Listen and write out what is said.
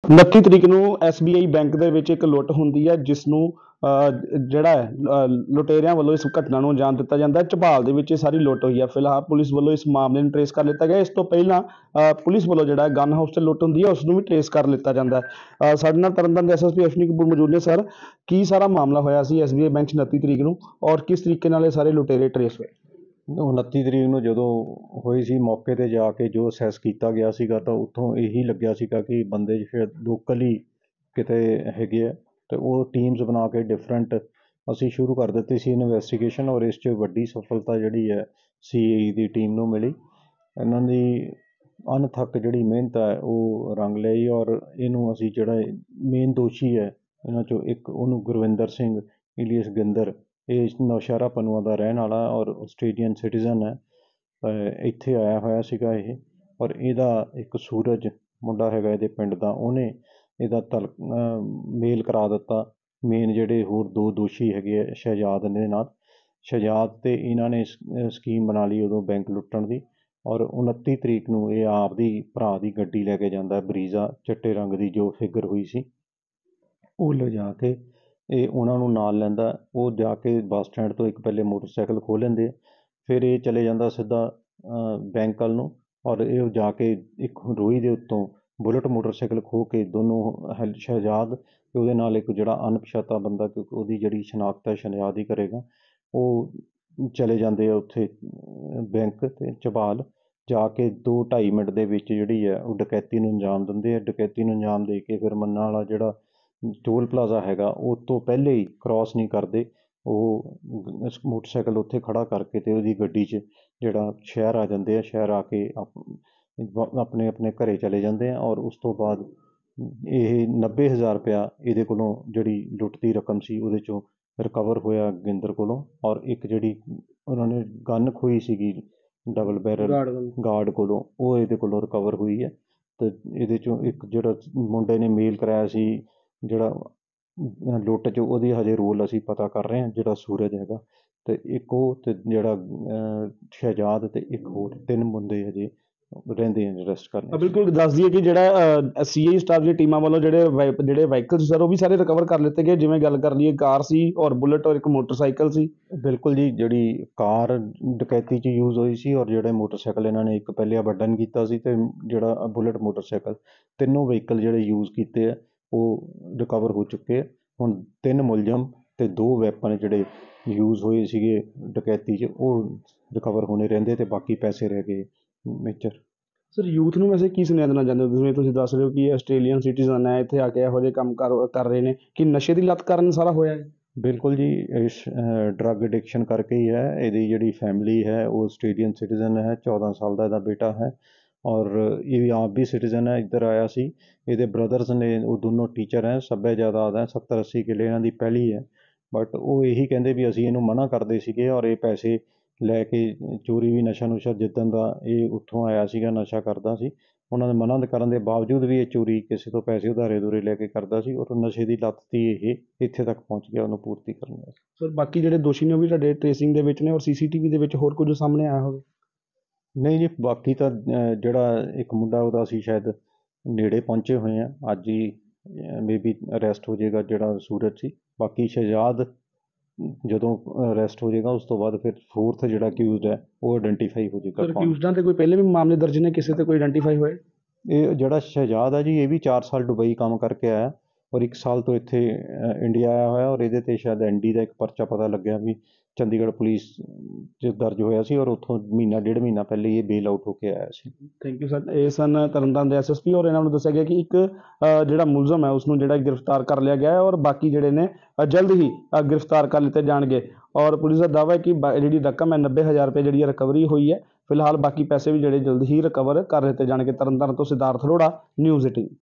29 ਤਰੀਕ ਨੂੰ SBI bank ਦੇ ਵਿੱਚ ਇੱਕ ਲੁੱਟ ਹੁੰਦੀ ਹੈ, ਜਿਸ ਨੂੰ ਜਿਹੜਾ ਹੈ ਲੁਟੇਰਿਆਂ ਵੱਲੋਂ ਇਸ ਘਟਨਾ ਨੂੰ ਅੰਜਾਮ ਦਿੱਤਾ ਜਾਂਦਾ ਹੈ। ਝਬਾਲ ਦੇ ਵਿੱਚ ਇਹ ਸਾਰੀ ਲੁੱਟ ਹੋਈ ਹੈ। ਫਿਲਹਾਲ ਪੁਲਿਸ ਵੱਲੋਂ ਇਸ ਮਾਮਲੇ ਨੂੰ ਟਰੇਸ ਕਰ ਲਿੱਤਾ ਗਿਆ। ਇਸ ਤੋਂ ਪਹਿਲਾਂ ਪੁਲਿਸ ਵੱਲੋਂ ਜਿਹੜਾ ਗਨ ਹਾਊਸ 'ਤੇ ਲੁੱਟ ਹੁੰਦੀ ਹੈ, ਉਸ ਨੂੰ ਵੀ ਟਰੇਸ ਕਰ ਲਿੱਤਾ ਜਾਂਦਾ ਹੈ। ਸਾਡੇ ਨਾਲ ਤਰਨਤਾਰਨ ਦੇ SSP ਅਸ਼ਵਨੀ ਕਪੂਰ ਮੌਜੂਦ ਨੇ। ਸਰ, ਕੀ ਸਾਰਾ ਮਾਮਲਾ ਹੋਇਆ ਸੀ SBI ਬੈਂਕ 'ਚ 29 ਤਰੀਕ ਨੂੰ, ਔਰ ਕਿਸ ਤਰੀਕੇ ਨਾਲ ਇਹ ਸਾਰੇ ਲੁਟੇਰੇ ਟਰੇਸ ਹੋਏ? 29 ਤਰੀਕ ਨੂੰ ਜਦੋਂ ਹੋਈ ਸੀ, ਮੌਕੇ 'ਤੇ ਜਾ ਕੇ ਜੋ ਅਸੈਸ ਕੀਤਾ ਗਿਆ ਸੀਗਾ ਤਾਂ ਉੱਥੋਂ ਇਹੀ ਲੱਗਿਆ ਸੀਗਾ ਕਿ ਬੰਦੇ ਸ਼ਾਇਦ ਲੋਕਲ ਹੀ ਕਿਤੇ ਹੈਗੇ ਆ, ਅਤੇ ਉਹ ਟੀਮਸ ਬਣਾ ਕੇ ਡਿਫਰੈਂਟ ਅਸੀਂ ਸ਼ੁਰੂ ਕਰ ਦਿੱਤੀ ਸੀ ਇਨਵੈਸਟੀਗੇਸ਼ਨ, ਔਰ ਇਸ 'ਚ ਵੱਡੀ ਸਫਲਤਾ ਜਿਹੜੀ ਹੈ CAE ਦੀ ਟੀਮ ਨੂੰ ਮਿਲੀ। ਇਹਨਾਂ ਦੀ ਅਣਥੱਕ ਜਿਹੜੀ ਮਿਹਨਤ ਹੈ ਉਹ ਰੰਗ ਲਈ, ਔਰ ਇਹਨੂੰ ਅਸੀਂ ਜਿਹੜਾ ਮੇਨ ਦੋਸ਼ੀ ਹੈ ਇਹਨਾਂ 'ਚੋਂ ਇੱਕ, ਉਹਨੂੰ ਗੁਰਵਿੰਦਰ ਸਿੰਘ ਇਲੀਅਸ ਗਿੰਦਰ, ਇਹ ਨੌਸ਼ਹਿਰਾ ਪਨੂਆ ਦਾ ਰਹਿਣ ਵਾਲਾ ਔਰ ਆਸਟ੍ਰੇਲੀਅਨ ਸਿਟੀਜ਼ਨ ਹੈ। ਇੱਥੇ ਆਇਆ ਹੋਇਆ ਸੀਗਾ ਇਹ, ਔਰ ਇਹਦਾ ਇੱਕ ਸੂਰਜ ਮੁੰਡਾ ਹੈਗਾ ਇਹਦੇ ਪਿੰਡ ਦਾ, ਉਹਨੇ ਇਹਦਾ ਮੇਲ ਕਰਾ ਦਿੱਤਾ ਮੇਨ ਜਿਹੜੇ ਹੋਰ ਦੋ ਦੋਸ਼ੀ ਹੈਗੇ ਆ ਸ਼ਹਿਜਾਦ ਦੇ ਨਾਲ। ਸ਼ਹਿਜਾਦ ਅਤੇ ਇਹਨਾਂ ਨੇ ਸਕੀਮ ਬਣਾ ਲਈ ਉਦੋਂ ਬੈਂਕ ਲੁੱਟਣ ਦੀ, ਔਰ 29 ਤਰੀਕ ਨੂੰ ਇਹ ਆਪਦੀ ਭਰਾ ਦੀ ਗੱਡੀ ਲੈ ਕੇ ਜਾਂਦਾ, ਬਰੀਜ਼ਾ ਚਿੱਟੇ ਰੰਗ ਦੀ ਜੋ ਫਿਗਰ ਹੋਈ ਸੀ, ਉਹ ਲਿਜਾ ਕੇ ਇਹ ਉਹਨਾਂ ਨੂੰ ਨਾਲ ਲੈਂਦਾ। ਉਹ ਜਾ ਕੇ ਬੱਸ ਸਟੈਂਡ ਤੋਂ ਇੱਕ ਪਹਿਲੇ ਮੋਟਰਸਾਈਕਲ ਖੋਹ ਲੈਂਦੇ, ਫਿਰ ਇਹ ਚਲੇ ਜਾਂਦਾ ਸਿੱਧਾ ਬੈਂਕ ਵੱਲ ਨੂੰ, ਔਰ ਇਹ ਜਾ ਕੇ ਇੱਕ ਰੋਈ ਦੇ ਉੱਤੋਂ ਬੁਲਟ ਮੋਟਰਸਾਈਕਲ ਖੋਹ ਕੇ ਦੋਨੋਂ ਸ਼ਹਿਜਾਦ ਅਤੇ ਉਹਦੇ ਨਾਲ ਇੱਕ ਜਿਹੜਾ ਅਣਪਛਾਤਾ ਬੰਦਾ, ਕਿਉਂਕਿ ਉਹਦੀ ਜਿਹੜੀ ਸ਼ਨਾਖਤ ਹੈ ਸ਼ਹਿਜਾਦ ਹੀ ਕਰੇਗਾ, ਉਹ ਚਲੇ ਜਾਂਦੇ ਆ ਉੱਥੇ ਬੈਂਕ 'ਤੇ ਝਬਾਲ ਜਾ ਕੇ 2-2.5 ਮਿੰਟ ਦੇ ਵਿੱਚ ਜਿਹੜੀ ਹੈ ਉਹ ਡਕੈਤੀ ਨੂੰ ਅੰਜਾਮ ਦਿੰਦੇ ਆ। ਡਕੈਤੀ ਨੂੰ ਅੰਜਾਮ ਦੇ ਕੇ ਫਿਰ ਮੰਨਾ ਵਾਲਾ ਜਿਹੜਾ ਟੋਲ ਪਲਾਜ਼ਾ ਹੈਗਾ ਉਹ ਤੋਂ ਪਹਿਲੇ ਹੀ ਕ੍ਰੋਸ ਨਹੀਂ ਕਰਦੇ, ਉਹ ਮੋਟਰਸਾਈਕਲ ਉੱਥੇ ਖੜ੍ਹਾ ਕਰਕੇ ਅਤੇ ਉਹਦੀ ਗੱਡੀ 'ਚ ਜਿਹੜਾ ਸ਼ਹਿਰ ਆ ਜਾਂਦੇ ਆ। ਸ਼ਹਿਰ ਆ ਕੇ ਆਪਣੇ ਆਪਣੇ ਘਰੇ ਚਲੇ ਜਾਂਦੇ ਆ, ਔਰ ਉਸ ਤੋਂ ਬਾਅਦ ਇਹ 90,000 ਰੁਪਇਆ ਇਹਦੇ ਕੋਲੋਂ ਜਿਹੜੀ ਲੁੱਟ ਦੀ ਰਕਮ ਸੀ ਉਹਦੇ 'ਚੋਂ ਰਿਕਵਰ ਹੋਇਆ ਗਿੰਦਰ ਕੋਲੋਂ, ਔਰ ਇੱਕ ਜਿਹੜੀ ਉਹਨਾਂ ਨੇ ਗਨ ਖੋਈ ਸੀਗੀ ਡਬਲ ਬੈਰਲ ਗਾਰਡ ਕੋਲੋਂ, ਉਹ ਇਹਦੇ ਕੋਲੋਂ ਰਿਕਵਰ ਹੋਈ ਹੈ। ਅਤੇ ਇਹਦੇ 'ਚੋਂ ਇੱਕ ਜਿਹੜਾ ਮੁੰਡੇ ਨੇ ਮੇਲ ਕਰਾਇਆ ਸੀ ਜਿਹੜਾ ਲੁੱਟ 'ਚ, ਉਹਦੀ ਹਜੇ ਰੋਲ ਅਸੀਂ ਪਤਾ ਕਰ ਰਹੇ ਹਾਂ, ਜਿਹੜਾ ਸੂਰਜ ਹੈਗਾ, ਅਤੇ ਇੱਕ ਉਹ, ਅਤੇ ਜਿਹੜਾ ਸ਼ਹਿਜਾਦ, ਅਤੇ ਇੱਕ ਹੋਰ 3 ਬੰਦੇ ਹਜੇ ਰਹਿੰਦੇ ਆ ਅਰੈਸਟ ਕਰਨੇ। ਬਿਲਕੁਲ, ਦੱਸ ਦਈਏ ਕਿ ਜਿਹੜਾ CAE ਸਟਾਫ ਦੀਆਂ ਟੀਮਾਂ ਵੱਲੋਂ ਜਿਹੜੇ ਵਾਹੀਕਲ ਸਰ ਉਹ ਵੀ ਸਾਰੇ ਰਿਕਵਰ ਕਰ ਲਿੱਤੇ ਗਏ। ਜਿਵੇਂ ਗੱਲ ਕਰ ਲਈਏ, ਕਾਰ ਸੀ ਔਰ ਬੁਲਟ ਔਰ ਇੱਕ ਮੋਟਰਸਾਈਕਲ ਸੀ। ਬਿਲਕੁਲ ਜੀ, ਜਿਹੜੀ ਕਾਰ ਡਕੈਤੀ 'ਚ ਯੂਜ਼ ਹੋਈ ਸੀ, ਔਰ ਜਿਹੜੇ ਮੋਟਰਸਾਈਕਲ ਇਹਨਾਂ ਨੇ ਇੱਕ ਪਹਿਲੇ ਅਬੰਡਨ ਕੀਤਾ ਸੀ, ਅਤੇ ਜਿਹੜਾ ਬੁਲਟ ਮੋਟਰਸਾਈਕਲ, ਤਿੰਨੋਂ ਵਹੀਕਲ ਜਿਹੜੇ ਯੂਜ਼ ਕੀਤੇ ਆ ਉਹ ਰਿਕਵਰ ਹੋ ਚੁੱਕੇ ਆ। ਹੁਣ 3 ਮੁਲਜ਼ਮ ਅਤੇ 2 ਵੈਪਨ ਜਿਹੜੇ ਯੂਜ਼ ਹੋਏ ਸੀਗੇ ਡਕੈਤੀ 'ਚ, ਉਹ ਰਿਕਵਰ ਹੋਣੇ ਰਹਿੰਦੇ, ਅਤੇ ਬਾਕੀ ਪੈਸੇ ਰਹਿ ਗਏ ਮੇਜਰ। ਸਰ, ਯੂਥ ਨੂੰ ਵੈਸੇ ਕੀ ਸੁਨੇਹਾ ਦੇਣਾ ਚਾਹੁੰਦੇ ਹੋ? ਜਿਵੇਂ ਤੁਸੀਂ ਦੱਸ ਰਹੇ ਹੋ ਕਿ ਆਸਟ੍ਰੇਲੀਅਨ ਸਿਟੀਜ਼ਨ ਹੈ, ਇੱਥੇ ਆ ਕੇ ਇਹੋ ਜਿਹੇ ਕੰਮ ਕਰ ਰਹੇ ਨੇ, ਕਿ ਨਸ਼ੇ ਦੀ ਲੱਤ ਕਾਰਨ ਸਾਰਾ ਹੋਇਆ ਹੈ? ਬਿਲਕੁਲ ਜੀ, ਇਸ ਡਰੱਗ ਐਡਿਕਸ਼ਨ ਕਰਕੇ ਹੀ ਹੈ। ਇਹਦੀ ਜਿਹੜੀ ਫੈਮਿਲੀ ਹੈ ਉਹ ਆਸਟ੍ਰੇਲੀਅਨ ਸਿਟੀਜ਼ਨ ਹੈ, 14 ਸਾਲ ਦਾ ਇਹਦਾ ਬੇਟਾ ਹੈ, ਔਰ ਇਹ ਆਪ ਵੀ ਸਿਟੀਜ਼ਨ ਹੈ, ਇੱਧਰ ਆਇਆ ਸੀ। ਇਹਦੇ ਬ੍ਰਦਰਸ ਨੇ, ਉਹ ਦੋਨੋਂ ਟੀਚਰ ਹੈ, ਸੱਭਿਆ ਜਾਇਦਾਦ ਹੈ, 70-80 ਕਿੱਲੇ ਇਹਨਾਂ ਦੀ ਪਹਿਲੀ ਹੈ, ਬਟ ਉਹ ਇਹੀ ਕਹਿੰਦੇ ਵੀ ਅਸੀਂ ਇਹਨੂੰ ਮਨਾ ਕਰਦੇ ਸੀਗੇ, ਔਰ ਇਹ ਪੈਸੇ ਲੈ ਕੇ ਚੋਰੀ ਵੀ ਨਸ਼ਾ ਨੁਸ਼ਾ ਜਿੱਦਣ ਦਾ ਇਹ ਉੱਥੋਂ ਆਇਆ ਸੀਗਾ ਨਸ਼ਾ ਕਰਦਾ ਸੀ, ਉਹਨਾਂ ਦੇ ਮਨਾ ਕਰਨ ਦੇ ਬਾਵਜੂਦ ਵੀ ਇਹ ਚੋਰੀ ਕਿਸੇ ਤੋਂ ਪੈਸੇ ਉਧਾਰੇ ਦੂਰੇ ਲੈ ਕੇ ਕਰਦਾ ਸੀ, ਔਰ ਨਸ਼ੇ ਦੀ ਲੱਤ ਦੀ ਇਹ ਇੱਥੇ ਤੱਕ ਪਹੁੰਚ ਗਿਆ ਉਹਨੂੰ ਪੂਰਤੀ ਕਰਨ ਵਾਸਤੇ। ਸਰ, ਬਾਕੀ ਜਿਹੜੇ ਦੋਸ਼ੀ ਨੇ ਉਹ ਵੀ ਤੁਹਾਡੇ ਟ੍ਰੇਸਿੰਗ ਦੇ ਵਿੱਚ ਨੇ, ਔਰ CCTV ਦੇ ਵਿੱਚ ਹੋਰ ਕੁਝ ਸਾਹਮਣੇ ਆਇਆ ਹੋਵੇ? ਨਹੀਂ ਜੀ, ਬਾਕੀ ਤਾਂ ਜਿਹੜਾ ਇੱਕ ਮੁੰਡਾ ਉਹਦਾ ਅਸੀਂ ਸ਼ਾਇਦ ਨੇੜੇ ਪਹੁੰਚੇ ਹੋਏ ਹਾਂ, ਅੱਜ ਹੀ ਮੇਬੀ ਅਰੈਸਟ ਹੋ ਜਾਏਗਾ ਜਿਹੜਾ ਸੂਰਜ ਸੀ। ਬਾਕੀ ਸ਼ਹਿਜਾਦ ਜਦੋਂ ਅਰੈਸਟ ਹੋ ਜਾਏਗਾ ਉਸ ਤੋਂ ਬਾਅਦ ਫਿਰ 4th ਜਿਹੜਾ ਅਕਿਊਜ਼ਡ ਹੈ ਉਹ ਆਇਡੈਂਟੀਫਾਈ ਹੋ ਜਾਏਗਾ। ਅਕਿਊਜ਼ਡਾਂ 'ਤੇ ਕੋਈ ਪਹਿਲੇ ਵੀ ਮਾਮਲੇ ਦਰਜ ਨੇ, ਕਿਸੇ 'ਤੇ ਕੋਈ ਆਇਡੈਂਟੀਫਾਈ ਹੋਏ? ਇਹ ਜਿਹੜਾ ਸ਼ਹਿਜਾਦ ਹੈ ਜੀ, ਇਹ ਵੀ 4 ਸਾਲ ਦੁਬਈ ਕੰਮ ਕਰਕੇ ਆਇਆ, ਔਰ 1 ਸਾਲ ਤੋਂ ਇੱਥੇ ਇੰਡੀਆ ਆਇਆ ਹੋਇਆ, ਔਰ ਇਹਦੇ 'ਤੇ ਸ਼ਾਇਦ ND ਦਾ ਇੱਕ ਪਰਚਾ ਪਤਾ ਲੱਗਿਆ ਵੀ ਚੰਡੀਗੜ੍ਹ ਪੁਲਿਸ 'ਚ ਦਰਜ ਹੋਇਆ ਸੀ, ਔਰ ਉੱਥੋਂ 1.5 ਮਹੀਨਾ ਪਹਿਲੇ ਇਹ ਬੇਲ ਆਊਟ ਹੋ ਕੇ ਆਇਆ ਸੀ। Thank you sir. ਇਹ ਸਨ ਤਰਨਤਾਰਨ ਦੇ SSP, ਔਰ ਇਹਨਾਂ ਨੂੰ ਦੱਸਿਆ ਗਿਆ ਕਿ ਇੱਕ ਜਿਹੜਾ ਮੁਲਜ਼ਮ ਹੈ ਉਸਨੂੰ ਜਿਹੜਾ ਗ੍ਰਿਫਤਾਰ ਕਰ ਲਿਆ ਗਿਆ ਹੈ, ਔਰ ਬਾਕੀ ਜਿਹੜੇ ਨੇ ਜਲਦ ਹੀ ਗ੍ਰਿਫਤਾਰ ਕਰ ਲਿੱਤੇ ਜਾਣਗੇ। ਔਰ ਪੁਲਿਸ ਦਾ ਦਾਅਵਾ ਹੈ ਕਿ ਜਿਹੜੀ ਰਕਮ ਹੈ 90,000 ਰੁਪਏ ਜਿਹੜੀ ਰਿਕਵਰੀ ਹੋਈ ਹੈ। ਫਿਲਹਾਲ ਬਾਕੀ ਪੈਸੇ ਵੀ ਜਿਹੜੇ ਜਲਦ ਹੀ ਰਿਕਵਰ ਕਰ ਲਿੱਤੇ ਜਾਣਗੇ। ਤਰਨਤਾਰਨ ਤੋਂ ਸਿਧਾਰਥ ਅਰੋੜਾ, News 18।